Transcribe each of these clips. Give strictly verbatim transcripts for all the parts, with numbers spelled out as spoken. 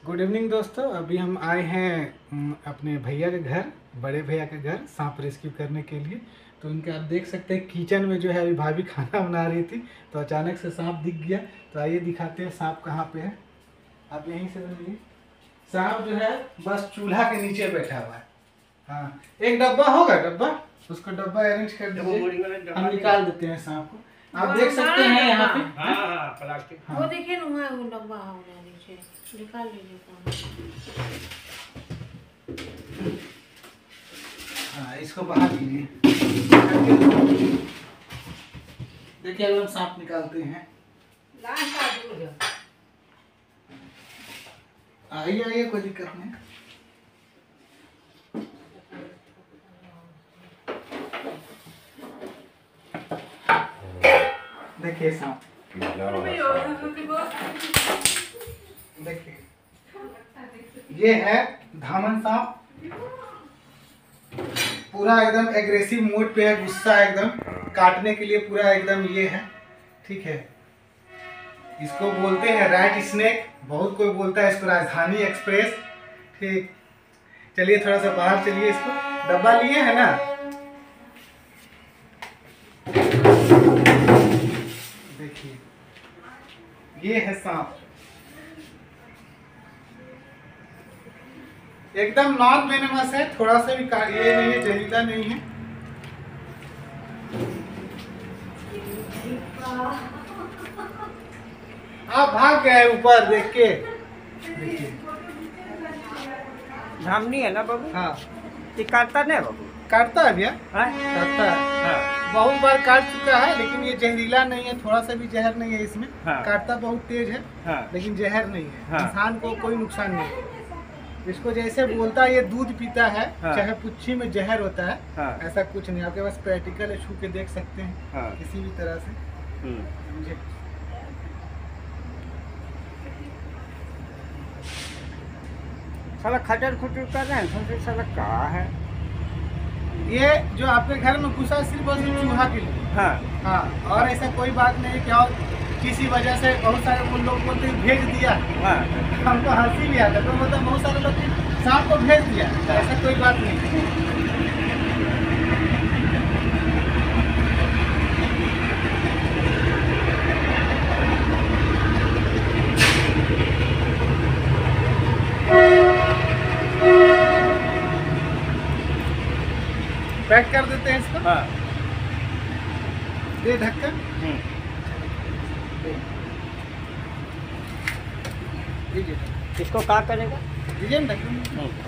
Good evening दोस्तों। अभी हम आए हैं अपने भैया के घर, बड़े भैया के घर सांप रेस्क्यू करने के लिए। तो उनके आप देख सकते हैं किचन में जो है अभी भाभी खाना बना रही थी, तो अचानक से सांप दिख गया। तो आइए दिखाते हैं सांप कहाँ पे है। आप यहीं से बोलिए। सांप जो है बस चूल्हा के नीचे बैठा हुआ है। हाँ, एक डब्बा होगा, डब्बा उसको डब्बा अरेंज कर दीजिए, हम निकाल देते हैं सांप को। आप देख सकते हैं यहाँ पे प्लास्टिक हाँ। वो देखिए ना वो डब्बा होगा नीचे, निकाल लीजिए। हाँ, इसको बाहर कीजिए। देखिए अगर हम सांप निकालते हैं। आइए आइए, कोई दिक्कत नहीं। देखिए सांप, देखिए ये है धामन सांप। पूरा एकदम एग्रेसिव मोड पे है, गुस्सा एकदम, काटने के लिए पूरा एकदम ये है। ठीक है, इसको बोलते हैं रैट स्नेक, बहुत कोई बोलता है इसको राजधानी एक्सप्रेस। ठीक, चलिए थोड़ा सा बाहर चलिए। इसको डब्बा लिए है ना, देखिए ये है सांप, एकदम नॉन वेनमस है, थोड़ा सा भी ये नहीं है, जहरीला नहीं है। आप भाग गए ऊपर देख के। देखिए धामनी है ना बाबू? हाँ, ये काटता नहीं बाबू? काटता है भैया, काटता है। हाँ। बहुत बार काट चुका है, लेकिन ये जहरीला नहीं है, थोड़ा सा भी जहर नहीं है इसमें। हाँ। काटता बहुत तेज है। हाँ। लेकिन जहर नहीं है। हाँ। इंसान को कोई नुकसान नहीं है। इसको जैसे बोलता है ये दूध पीता है। हाँ। चाहे पुच्छी में जहर होता है। हाँ। ऐसा कुछ नहीं, आपके पास प्रैक्टिकल है, छू के देख सकते हैं। हाँ। किसी भी तरह से। साला खटर खुटर कर रहे हैं, साला कहाँ है ये जो आपके घर में घुसा, सिर्फ और सिर्फ चूहा के लिए। हाँ हाँ, और ऐसा कोई बात नहीं कि और किसी वजह से बहुत सारे वो लोग बोलते भेज दिया। हाँ। हमको हंसी भी आता है, तो मतलब बहुत सारे लोग सांप को भेज दिया, ऐसा कोई बात नहीं। पैक कर देते हैं इसको। हाँ। दे ढक्कन। इसको क्या करेगा? दीजिए ना ढक्कन।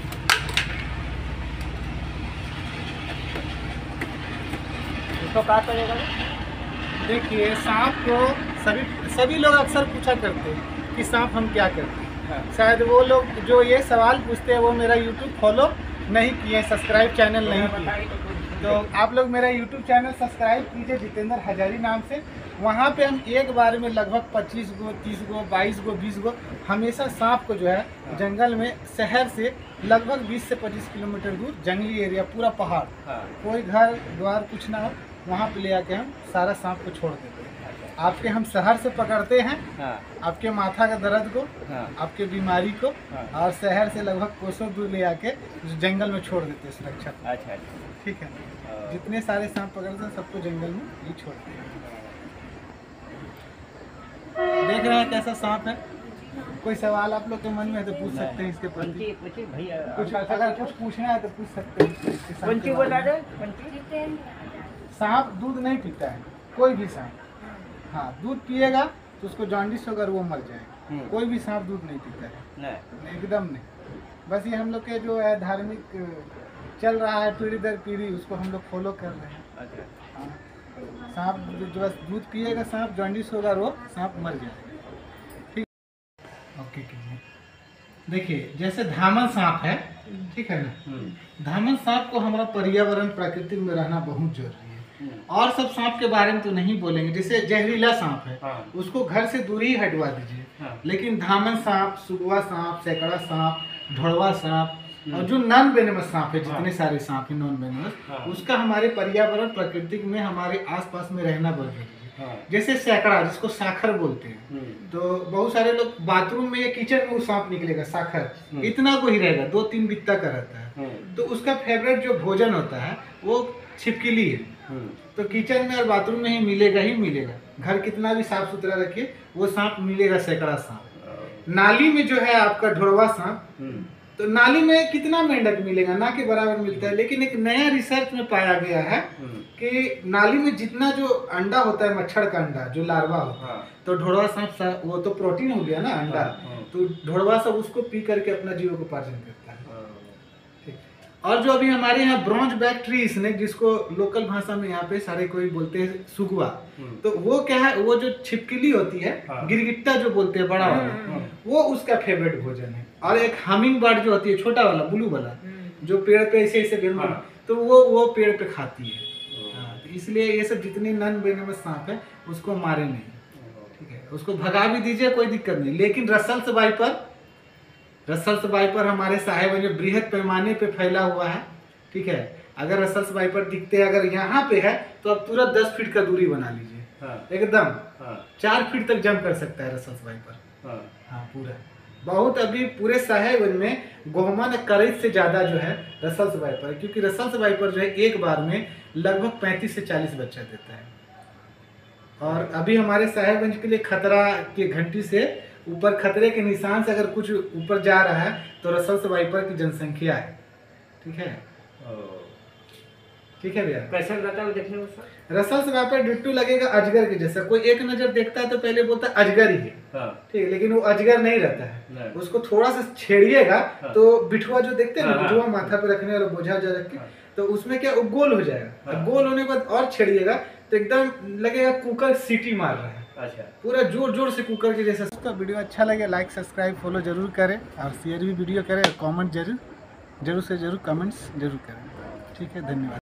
इसको क्या करेगा? देखिए सांप को सभी सभी लोग अक्सर पूछा करते हैं कि सांप हम क्या करते हैं। हाँ। शायद वो लोग जो ये सवाल पूछते हैं वो मेरा यूट्यूब फॉलो नहीं किए, सब्सक्राइब चैनल नहीं किए। तो आप लोग मेरा यूट्यूब चैनल सब्सक्राइब कीजिए जितेंद्र हजारी नाम से। वहाँ पे हम एक बार में लगभग पच्चीस गो, तीस गो, बाईस गो, बीस गो हमेशा सांप को जो है जंगल में, शहर से लगभग बीस से पच्चीस किलोमीटर दूर जंगली एरिया, पूरा पहाड़, कोई घर द्वार कुछ ना हो, वहाँ पे ले आके हम सारा सांप को छोड़ देते हैं। आपके हम शहर से पकड़ते हैं। हाँ। आपके माथा का दर्द को। हाँ। आपके बीमारी को। हाँ। और शहर से लगभग कोसों दूर ले आके जंगल में छोड़ देते हैं सुरक्षा। अच्छा, ठीक है। जितने सारे सांप पकड़ते हैं सबको जंगल में ही छोड़ते हैं। देख रहे हैं कैसा सांप है। कोई सवाल आप लोग के मन में है तो पूछ सकते हैं इसके प्रति। कुछ अगर कुछ पूछना है तो पूछ सकते हैं। सांप दूध नहीं पीता है, कोई भी सांप। हाँ, दूध पिएगा तो उसको जॉन्डिस होगा, वो मर जाएगा। कोई भी सांप दूध नहीं पीता है, नहीं, एकदम नहीं। बस ये हम लोग के जो है धार्मिक चल रहा है पीढ़ी दर पीढ़ी, उसको हम लोग फॉलो कर रहे हैं। अच्छा। हाँ, सांप जो बस दूध पिएगा, सांप जॉन्डिस होगा, वो सांप मर जाएगा। ठीक, ओके। देखिए जैसे धामन सांप है, ठीक है ना, धामन सांप को हमारा पर्यावरण प्रकृति में रहना बहुत जरूरी है। और सब सांप के बारे में तो नहीं बोलेंगे, जैसे जहरीला सांप है। हाँ। उसको घर से दूरी हटवा दीजिए। हाँ। लेकिन धामन सांप, सुगवा सांप, सैकड़ा सांप, ढोड़वा सांप और जो नॉन वेनमस सांप है, जितने हाँ। सारे सांप है नॉन वेनमस, हाँ। उसका हमारे पर्यावरण प्रकृति में हमारे आसपास में रहना बहुत जरूरी है। हाँ। जैसे सैकड़ा, जिसको साखर बोलते हैं, तो बहुत सारे लोग बाथरूम में या किचन में वो सांप निकलेगा, साखर इतना को ही रहेगा, दो तीन बित्ता का रहता है, तो उसका फेवरेट जो भोजन होता है वो छिपकली है। तो किचन में और बाथरूम में ही मिलेगा ही मिलेगा, घर कितना भी साफ सुथरा रखिए वो सांप मिलेगा, सैकड़ा सांप। नाली में जो है आपका ढोरवा सांप, तो नाली में कितना मेंढक मिलेगा, ना के बराबर मिलता है, लेकिन एक नया रिसर्च में पाया गया है कि नाली में जितना जो अंडा होता है, मच्छर का अंडा जो लार्वा होता है, तो ढोरवा सांप वो तो प्रोटीन हो गया ना अंडा, तो ढोरवा सांप उसको पी करके अपना जीवकोपार्जन करता है। और जो अभी हमारे यहाँ ब्रॉन्ज बैक ट्री स्नेक, जिसको लोकल भाषा में यहाँ पे सारे कोई बोलते हैं सुगुआ, तो वो क्या है, वो जो छिपकली होती है, गिरगिट्टा जो बोलते हैं बड़ा वाला, वो उसका फेवरेट भोजन है। और एक हमिंग बर्ड जो होती है, छोटा वाला ब्लू वाला, जो पेड़ पे ऐसे ऐसे बेल, तो वो वो पेड़ पे खाती है। हाँ, तो इसलिए ये सब जितनी नन वेनमस सांप है उसको मारे नहीं, ठीक है, उसको भगा भी दीजिए, कोई दिक्कत नहीं। लेकिन रसल्स वाइपर, रसल्स वाइपर हमारे साहेब जो बृहद पैमाने पे फैला हुआ है, ठीक है, अगर रसल्स वाइपर दिखते हैं अगर यहाँ पे है तो आप पूरा दस फीट का दूरी बना लीजिए। हाँ। एकदम हाँ। चार फीट तक जंप कर सकता है रसल्स वाइपर। हाँ, हाँ पूरा बहुत, अभी पूरे साहेब में गोहमन करैत से ज्यादा जो है रसल्स वाइपर, क्योंकि रसल्स वाइपर जो है एक बार में लगभग पैंतीस से चालीस बच्चा देता है। और अभी हमारे साहेबगंज के लिए खतरा की घंटी से ऊपर, खतरे के निशान से अगर कुछ ऊपर जा रहा है तो रसल्स वाइपर की जनसंख्या है, ठीक है, ठीक है भैया। कैसा रहता है देखने में सर? रसल्स वाइपर डिट्टू लगेगा अजगर के जैसा, कोई एक नजर देखता है तो पहले बोलता है अजगर ही है, ठीक है, लेकिन वो अजगर नहीं रहता है। उसको थोड़ा सा छेड़िएगा तो बिठुआ जो देखते हैं ना, बिठुआ माथा पे रखने वाला बोझा जो रख के, तो उसमें क्या वो गोल हो जाएगा, गोल होने के बाद और छेड़िएगा तो एकदम लगेगा कुकर सीटी मार रहा है। अच्छा, पूरा जोर जोर से कुकर के जैसा। तो वीडियो अच्छा लगे लाइक सब्सक्राइब फॉलो जरूर करें, और शेयर भी वीडियो करें, और कमेंट जरूर जरूर से जरूर कमेंट्स जरूर करें, ठीक है, धन्यवाद।